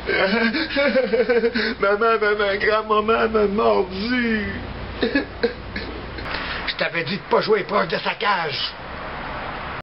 Maman, grand-maman m'a mordu. Je t'avais dit de pas jouer proche de sa cage.